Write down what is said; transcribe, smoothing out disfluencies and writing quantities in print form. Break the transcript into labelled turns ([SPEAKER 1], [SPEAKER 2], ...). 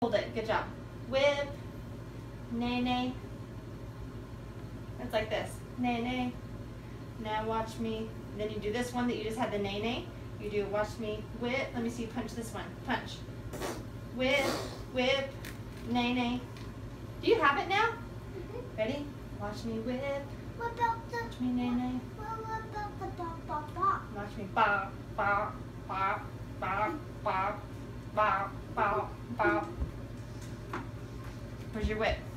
[SPEAKER 1] Hold it. Good job. Whip. Nay, nay. It's like this. Nay, nay. Now watch me. Then you do this one that you just had the nay, nay. You do watch me whip. Let me see you punch this one. Punch. Whip, whip, nay, nay. Do you have it now?
[SPEAKER 2] Mm-hmm.
[SPEAKER 1] Ready? Watch me whip.
[SPEAKER 2] What about the?
[SPEAKER 1] Watch me nay, nay.
[SPEAKER 2] What about the ba?
[SPEAKER 1] Watch me ba, ba, ba, ba, ba, ba, ba, ba. Where's your whip?